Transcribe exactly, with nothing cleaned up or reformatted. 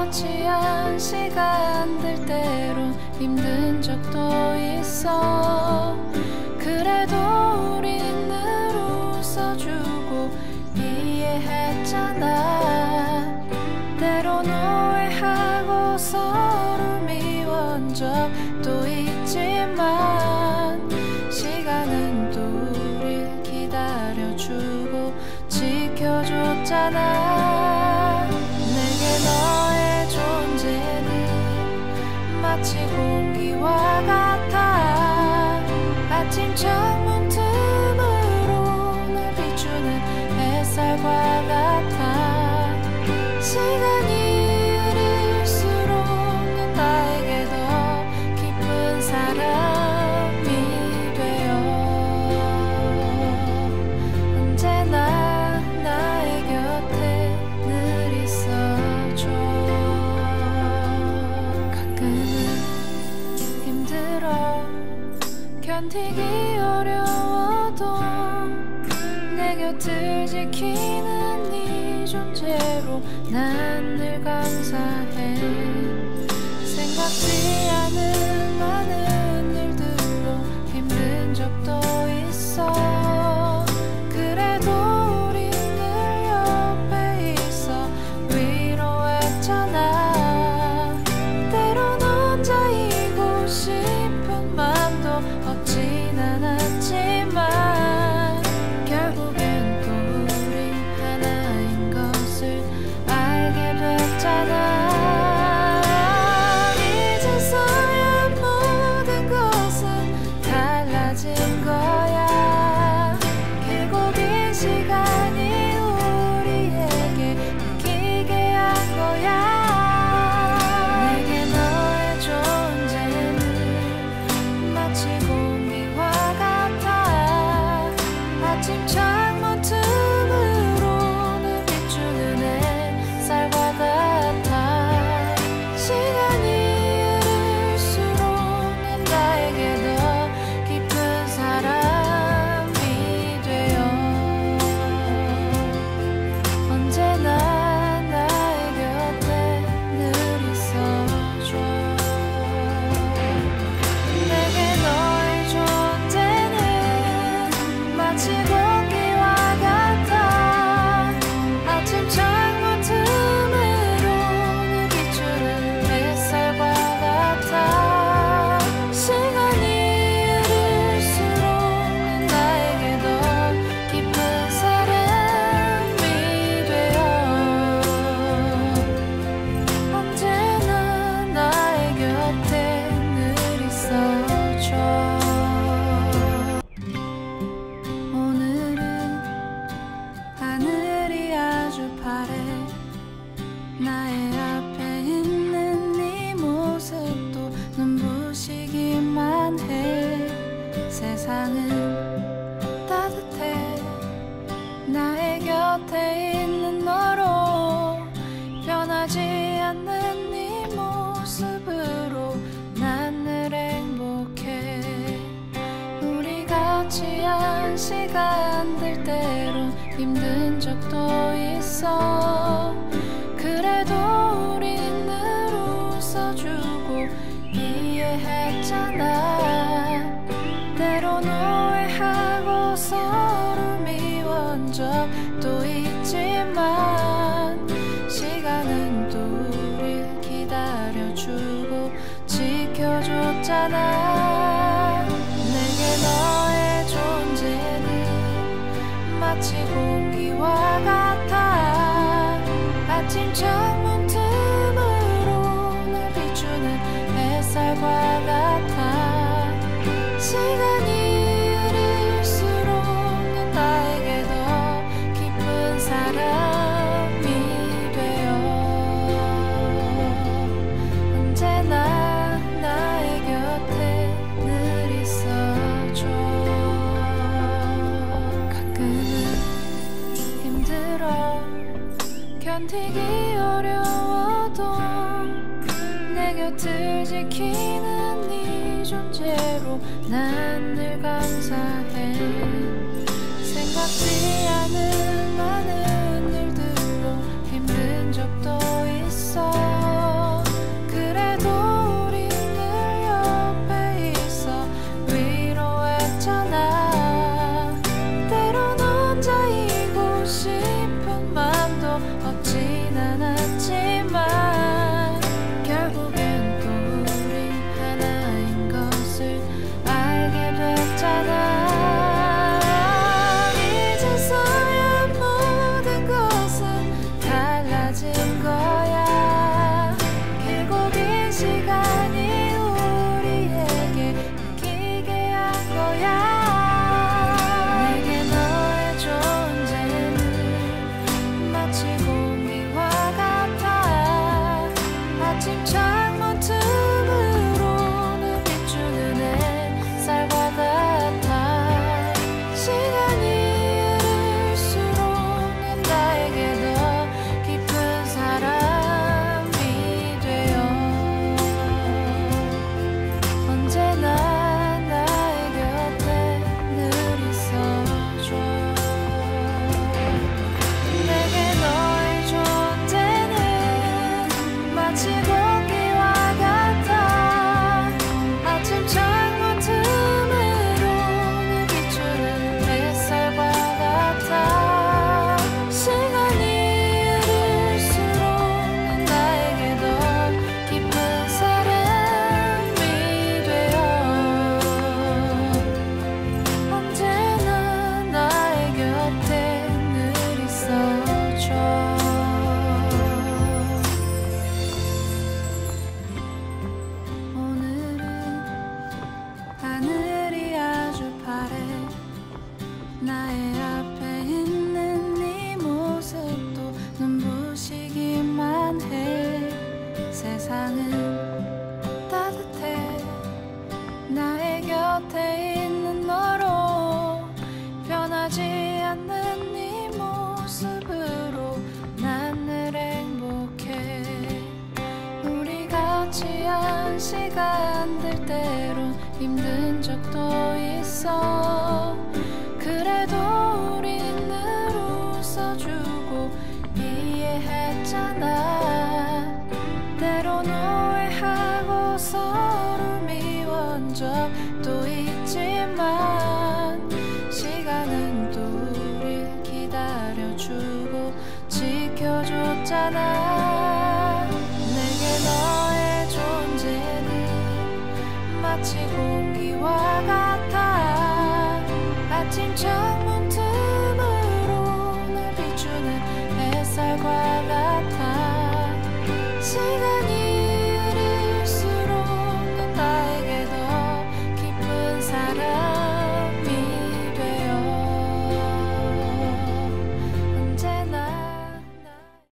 취한 시간들 때론 힘든 적도 있어. 그래도 우린 늘 웃어주고 이해했잖아. 때론 오해하고 서로 미워한 적도 있지만 시간은 또 우릴 기다려주고 지켜줬잖아. 내게 너의 존재는 마치 공기와 같아. 아침 창문 틈으로 날 비추는 햇살과 같아. 시간이 흐를수록 넌 나에게 더 깊은 사람이 되어 언제나 나의 곁에 늘 있어줘. 가끔은 힘들어 견디기 어려워도 내 곁을 지키는 네 존재로 난 늘 감사해. 생각지 않은 많은 일들로 힘든 적도 있어. 그래도 우리 늘 옆에 있어 위로했잖아. 때론 혼자이고 싶은 맘도 없진 않았지만 결국엔 또 우리 하나인 것을 알게 됐잖아. 이제서야 모든 것은 달라진 거야. 길고 긴 시간이 우리에게 느끼게 한 거야. 내게 너의 존재는 마치 공기와 같아. 아침 창문 틈으로 늘 비추는 햇살과 같아. 시간이 흐를수록 넌 나에게 더 깊은 사람이 되어 언제나 나의 곁에 늘 있어줘. 내게 너의 존재는 마치 공기와 같아. 아침 창문 틈으로 늘 비추는 햇살과 같아. 시간이 흐를수록 넌 나에게 더 깊은 사람이 되어 언제나 나의 곁에 늘 있어줘. 오늘은 하늘이 아주 파래. 나의 앞에 있는 네 모습도 눈부시기만 해. 세상은 따뜻해. 나의 곁에 있는 너로 변하지 않는 네 모습으로 난 늘 행복해. 우리가 취한 시간들 때론 힘든 적도 있어. 그래도 우린 늘 웃어주고 이해했잖아. 때론 오해하고 서로 미워한 적도 있지만 시간은 또 우릴 기다려주고 지켜줬잖아. 내게 너의 존재는 마치 공기와 같아. 아침 창문 틈으로 날 비추는 햇살과 같아. 시간이 흐를수록 넌 나에게 더 깊은 사람이 되어 언제나 나의 곁에 늘 있어줘. 가끔은 힘들어 견디기 어려워도 내 곁을 지키는 네 존재로 난 늘 감사해. 생각지 않은 많은 일들로 힘든 적도 있어. 마치 공기와 같아. 아침 창문 틈으로 늘 비추는 햇살과 같아. 시간이 흐를수록 난 나에게 더 깊은 사랑이 되어 언제나 나의 곁에 늘 있어줘. 오늘은 하늘이 아주 파래. 나의 앞에 있는 네 모습도 눈부시기만 해. 세상은 따뜻해. 나의 곁에 있는 너로 변하지 않는 네 모습으로 난 늘 행복해. 우리 같이 한 시간들 때론 힘든 적도 있어. 그래도 우린 늘 웃어주고 이해했잖아. 때론 오해하고 서로 미워한 적도 있지만 시간은 또 우릴 기다려주고 지켜줬잖아. 내게 너의 존재는 마치 공